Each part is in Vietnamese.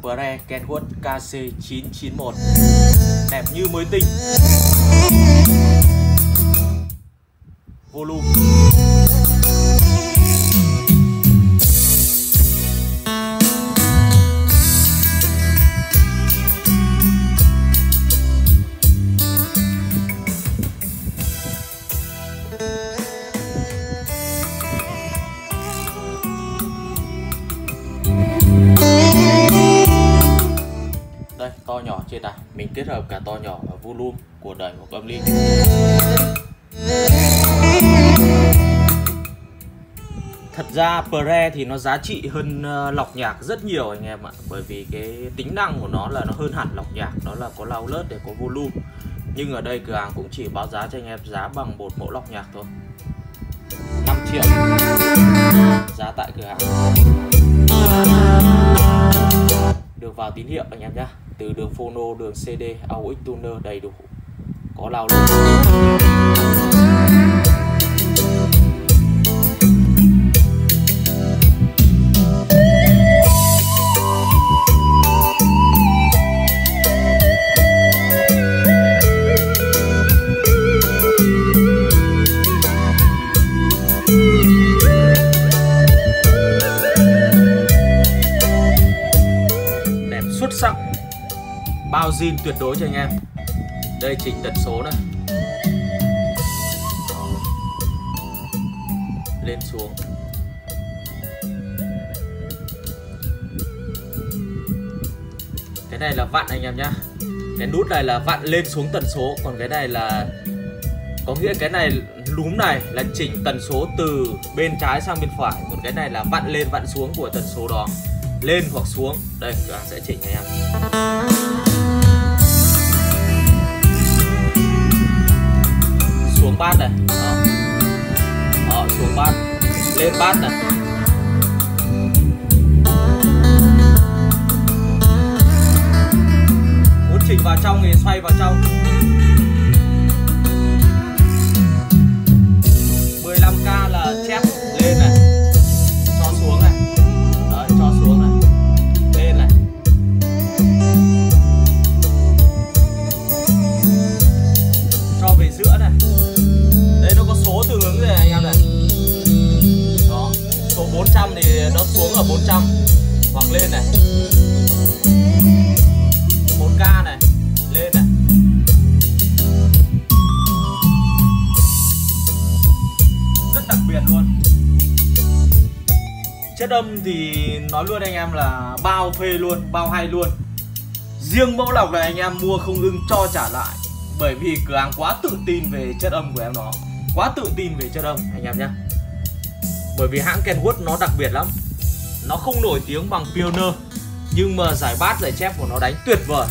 Pre Kenwood KC991 đẹp như mới tinh. Volume đây, to nhỏ trên này mình kết hợp cả to nhỏ và volume của đẩy một âm ly. Thật ra Pre thì nó giá trị hơn lọc nhạc rất nhiều anh em ạ, bởi vì cái tính năng của nó là nó hơn hẳn lọc nhạc, đó là có lau lớt để có volume. Nhưng ở đây cửa hàng cũng chỉ báo giá cho anh em giá bằng một mẫu lọc nhạc thôi, 5 triệu giá tại cửa hàng. Đường vào tín hiệu anh em nhé, từ đường phono, đường CD, AUX tuner đầy đủ, có lau lớt. Xuất sắc, bao zin tuyệt đối cho anh em. Đây chỉnh tần số này, lên xuống. Cái này là vặn anh em nhá. Cái nút này là vặn lên xuống tần số, còn cái này là có nghĩa cái này núm này là chỉnh tần số từ bên trái sang bên phải, còn cái này là vặn lên vặn xuống của tần số đó, lên hoặc xuống. Đây cửa hàng sẽ chỉnh cho em. Xuống bát này, đó, xuống bát, lên bát này. Muốn chỉnh vào trong thì xoay vào trong. 15k là chép lên này, cho xuống này. Đấy, cho xuống này, lên này. Cho về giữa này. Đây nó có số tương ứng rồi anh em này. Đó, số 400 thì nó xuống ở 400 hoặc lên này. 1k này, lên này. Rất đặc biệt luôn. Chất âm thì nói luôn anh em là bao phê luôn, bao hay luôn. Riêng mẫu lọc này anh em mua không ưng cho trả lại, bởi vì cửa hàng quá tự tin về chất âm của em nó, quá tự tin về chất âm anh em nhé. Bởi vì hãng Kenwood nó đặc biệt lắm, nó không nổi tiếng bằng Pioneer, nhưng mà giải bass giải chép của nó đánh tuyệt vời.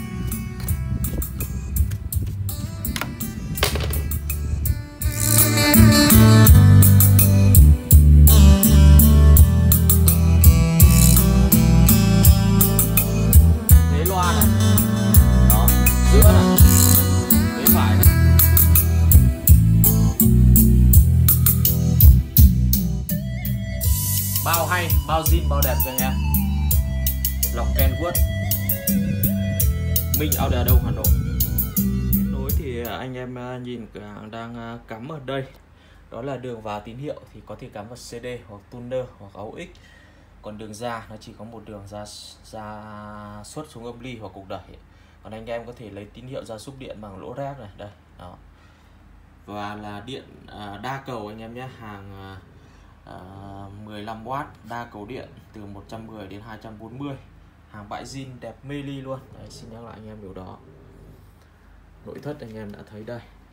Bao hay, bao zin, bao đẹp cho anh em. Lọc Kenwood, Minh Audio Hà Nội. Kết nối thì anh em nhìn cửa hàng đang cắm ở đây, đó là đường vào tín hiệu thì có thể cắm vào CD hoặc tuner hoặc AUX. Còn đường ra nó chỉ có một đường ra xuất xuống âm ly hoặc cục đẩy. Còn anh em có thể lấy tín hiệu ra súc điện bằng lỗ ráp này, đây, đó. Và là điện đa cầu anh em nhé, hàng 15W đa cầu điện từ 110 đến 240, hàng bãi zin đẹp mê ly luôn. Đấy, xin nhắc lại anh em điều đó. Nội thất anh em đã thấy đây.